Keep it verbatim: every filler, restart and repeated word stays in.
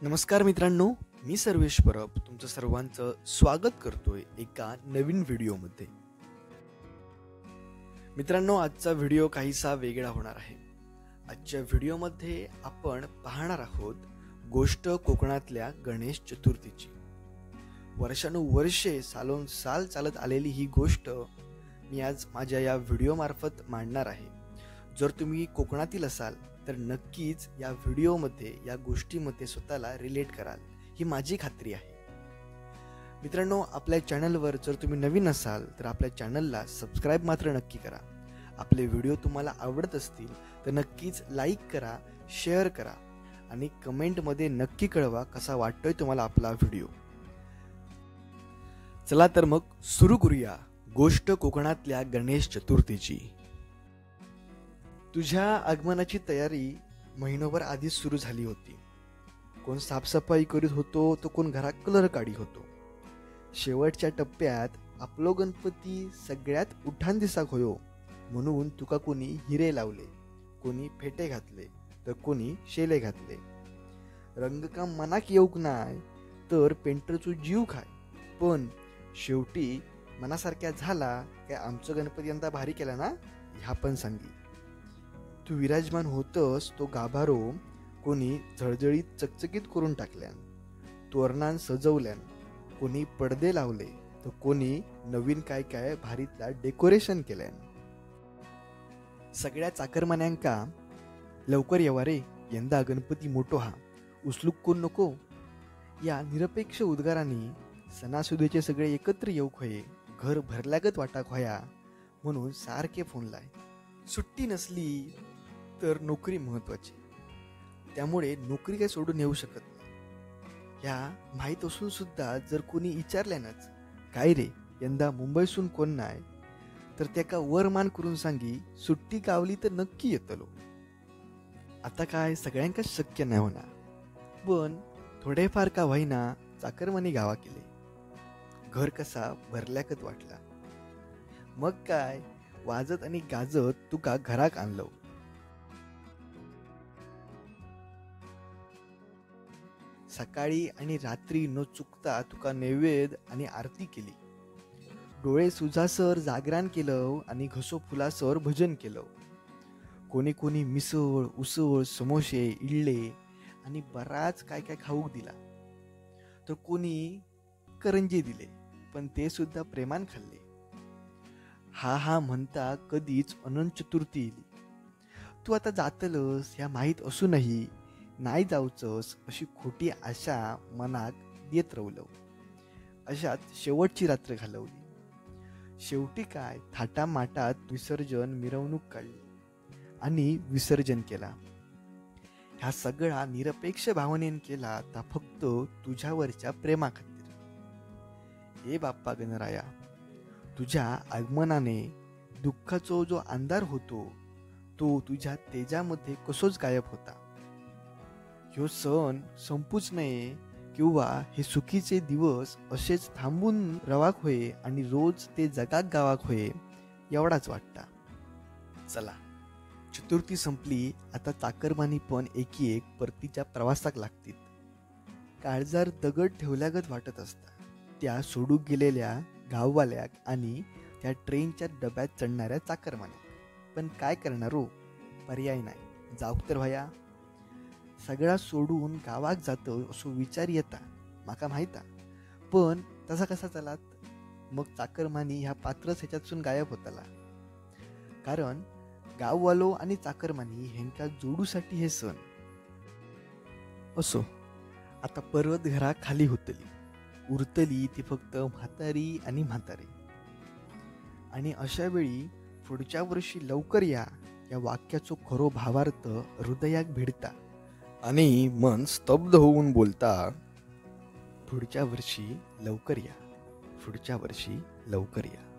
नमस्कार मित्रांनो, मी सर्वेश परब तुमचं सर्वांचं स्वागत करतोय एका नवीन व्हिडिओमध्ये. मित्रांनो, आजचा व्हिडिओ काहीसा वेगळा होणार आहे. आजच्या व्हिडिओमध्ये आपण पाहणार आहोत गोष्ट कोकणातल्या गणेश चतुर्थीची. वर्षानुवर्षे सालोन साल चालत आलेली ही गोष्ट मी आज माझ्या या व्हिडिओमार्फत मांडणार आहे. जर तुम्ही कोकणातील असाल तर नक्कीच या व्हिडिओमध्ये या गोष्टीमध्ये स्वतःला रिलेट कराल, ही माझी खात्री आहे. मित्रांनो, आपल्या चॅनलवर जर तुम्ही नवीन असाल तर आपल्या चॅनलला सबस्क्राईब मात्र नक्की करा. आपले व्हिडिओ तुम्हाला आवडत असतील तर नक्कीच लाईक करा, शेअर करा आणि कमेंटमध्ये नक्की कळवा कसा वाटतोय तुम्हाला आपला व्हिडिओ. चला तर मग सुरू करूया गोष्ट कोकणातल्या गणेश चतुर्थीची. तुझ्या आगमनाची तयारी महिनोभर आधीच सुरू झाली होती. कोण साफसफाई करीत होतो तर कोण घरात कलर काढी होतो. शेवटच्या टप्प्यात आपलो गणपती सगळ्यात उठान दिसाक होयो म्हणून तुका कोणी हिरे लावले, कोणी फेटे घातले तर कोणी शेले घातले. रंगकाम मनाक येऊक नाय तर पेंटरचो जीव खाय, पण शेवटी मनासारख्या झाला काय आमचं गणपती यंदा भारी केला ना ह्या पण सांगी. तू विराजमान होतस तो गाभारो कोणी झळझळीत चकचकीत करून टाकल्यान, तोरणान सजवल्यान, कोणी पडदे लावले तर कोणी नवीन काय काय भारीतला डेकोरेशन केल्यान. सगळ्या चाकरमान्यांका लवकर येवा रे, यंदा गणपती मोठो हा, उचलूक कोण नको या निरपेक्ष उद्गारांनी सणासुदीचे सगळे एकत्र येऊक होये, घर भरल्यागत वाटाक होया म्हणून सारखे फोन लाय. सुट्टी नसली तर नोकरी महत्वाची, त्यामुळे नोकरी काय सोडून येऊ शकत नाही. ह्या माहीत असून सुद्धा जर कोणी विचारल्यानच काय रे यंदा मुंबईसून कोण नाही तर त्याका वरमान करून सांगी सुट्टी गावली तर नक्की येतलो. आता काय सगळ्यांका शक्य नाही होणार, पण थोडेफार का व्हायना चाकरमानी गावा केले. घर कसा भरल्याकत वाटला. मग काय वाजत आणि गाजत तुका घराक आणलं. सकाळी आणि रात्री न चुकता तुका नैवेद्य आणि आरती केली. डोळे सुजासर जागरण केलं आणि घसो फुलासर भजन केलं. कोणी कोणी मिसळ, उसळ, समोसे, इडले आणि बराच काय काय खाऊक दिला, तर कोणी करंजे दिले, पण ते सुद्धा प्रेमान खाल्ले. हा हा म्हणता कधीच अनंत चतुर्थी येली. तू आता जातलस ह्या माहीत असूनही नाही जाऊचस अशी खोटी आशा मनात देत रवलं. अशात शेवटची रात्र घालवली. शेवटी काय थाटामाटात विसर्जन मिरवणूक काढली आणि विसर्जन केला. ह्या सगळा निरपेक्ष भावनेन केला ता फक्त तुझ्यावरच्या प्रेमा खातीर. हे बाप्पा गणराया, तुझ्या आगमनाने दुःखाचो जो अंधार होतो तो तुझ्या तेजामध्ये कसोच गायब होता. ह्यो सण संपूच नये किंवा हे सुखीचे दिवस असेच थांबून रवाक होये आणि रोज ते जगाक गावाक होये एवढाच वाटता. चला, चतुर्थी संपली. आता चाकरमानी पण एकी एक परतीच्या प्रवासाक लागतील. काळजार दगड ठेवल्यागत वाटत असता त्या सोडूक गेलेल्या गाववाल्याक आणि त्या ट्रेनच्या डब्यात चढणाऱ्या चाकरमान्याक. पण काय करणार हो, पर्याय नाही, जाऊक तर व्हया. सगळा सोडून गावाक जातो असो विचार येता माका माहिता, पण तसा कसा चलात. मग चाकरमानी ह्या पात्रच ह्याच्यातून गायब होताला. कारण गाववालो आणि चाकरमानी ह्यांका जोडूसाठी हे सण. असो, आता परत घरा खाली होतली. उरतली ती फक्त म्हातारी आणि म्हातारे. आणि अशा वेळी पुढच्या वर्षी लवकर या या वाक्याचो खरो भावार्थ हृदयाक भिडता आणि मन स्तब्ध होऊन बोलता, पुढच्या वर्षी लवकर या, पुढच्या वर्षी लवकर या.